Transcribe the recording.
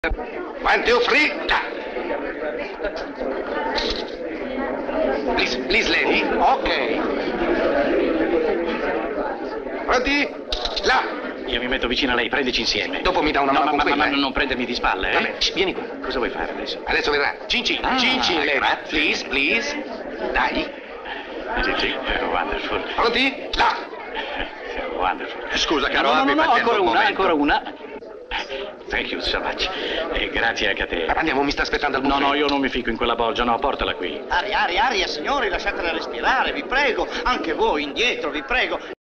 1, 2, 3, please, lady. Ok. Pronti? Là. Io mi metto vicino a lei, prendici insieme. Dopo mi dà una mano con quella. Ma non prendermi di spalle, eh? Vabbè. Vieni qua, cosa vuoi fare adesso? Adesso verrà. Cin, lady. grazie. Please. Dai. Wonderful. Pronti? Là. Wonderful. Scusa, caro, no, abbi pazienza un momento. ancora una. Thank you so much. E grazie anche a te. Andiamo, mi sta aspettando al buffet. No, io non mi fico in quella bolgia, no, portala qui. Aria, signori, lasciatela respirare, vi prego. Anche voi, indietro, vi prego.